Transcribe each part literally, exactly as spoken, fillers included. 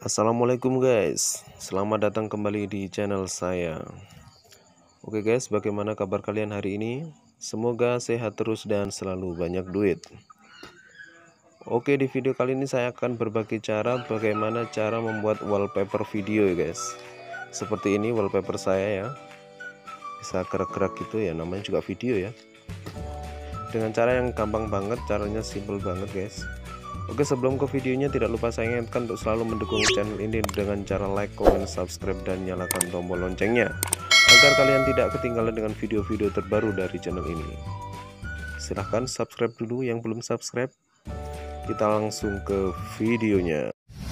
Assalamualaikum guys, selamat datang kembali di channel saya. Oke guys, bagaimana kabar kalian hari ini? Semoga sehat terus dan selalu banyak duit. Oke, di video kali ini saya akan berbagi cara bagaimana cara membuat wallpaper video ya guys. Seperti ini wallpaper saya ya, bisa gerak-gerak gitu ya, namanya juga video ya. Dengan cara yang gampang banget, caranya simple banget guys. Oke, sebelum ke videonya tidak lupa saya ingatkan untuk selalu mendukung channel ini dengan cara like, comment, subscribe, dan nyalakan tombol loncengnya agar kalian tidak ketinggalan dengan video-video terbaru dari channel ini. Silahkan subscribe dulu yang belum subscribe. Kita langsung ke videonya.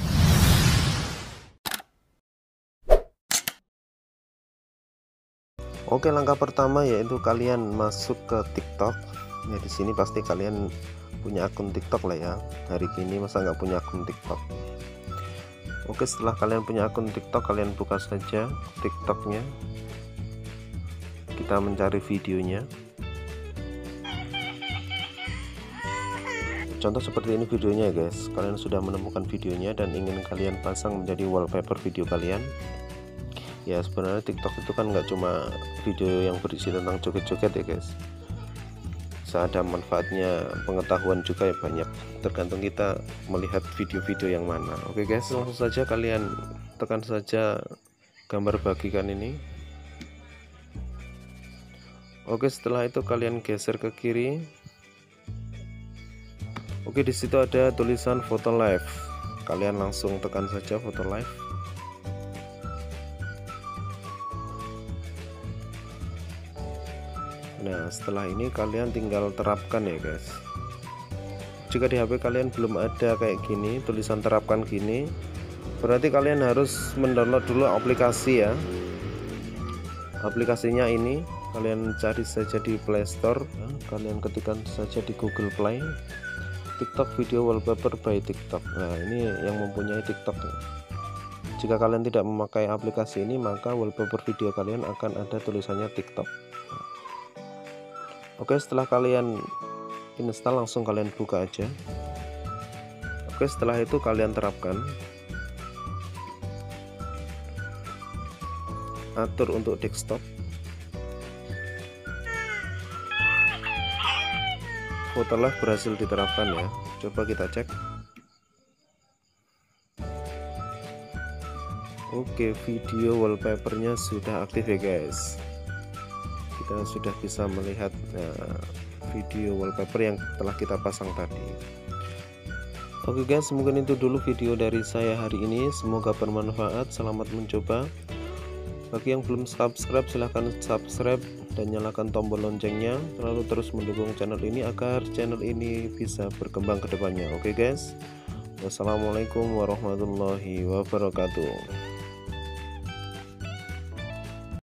Oke, langkah pertama yaitu kalian masuk ke TikTok. Ya, di sini pasti kalian punya akun TikTok lah ya. Hari ini masa nggak punya akun TikTok? Oke, setelah kalian punya akun TikTok, kalian buka saja TikToknya. Kita mencari videonya. Contoh seperti ini videonya ya guys. Kalian sudah menemukan videonya dan ingin kalian pasang menjadi wallpaper video kalian. Ya, sebenarnya TikTok itu kan nggak cuma video yang berisi tentang joget-joget ya guys. Ada manfaatnya, pengetahuan juga ya banyak, tergantung kita melihat video-video yang mana. Oke guys, langsung saja kalian tekan saja gambar bagikan ini. Oke, setelah itu kalian geser ke kiri. Oke, di situ ada tulisan foto live, kalian langsung tekan saja foto live. Nah, setelah ini kalian tinggal terapkan ya guys. Jika di H P kalian belum ada kayak gini, tulisan terapkan gini, berarti kalian harus mendownload dulu aplikasi ya. Aplikasinya ini kalian cari saja di Play Store, kalian ketikkan saja di Google Play TikTok Video Wallpaper by TikTok. Nah, ini yang mempunyai TikTok ya. Jika kalian tidak memakai aplikasi ini, maka wallpaper video kalian akan ada tulisannya TikTok. Oke, setelah kalian install, langsung kalian buka aja. Oke, setelah itu kalian terapkan, atur untuk desktop. Foto live berhasil diterapkan ya. Coba kita cek. Oke, video wallpapernya sudah aktif ya guys. Kita sudah bisa melihat uh, video wallpaper yang telah kita pasang tadi. Oke guys, mungkin itu dulu video dari saya hari ini. Semoga bermanfaat. Selamat mencoba. Bagi yang belum subscribe, silahkan subscribe dan nyalakan tombol loncengnya. Lalu terus mendukung channel ini agar channel ini bisa berkembang ke depannya. Oke guys, wassalamualaikum warahmatullahi wabarakatuh.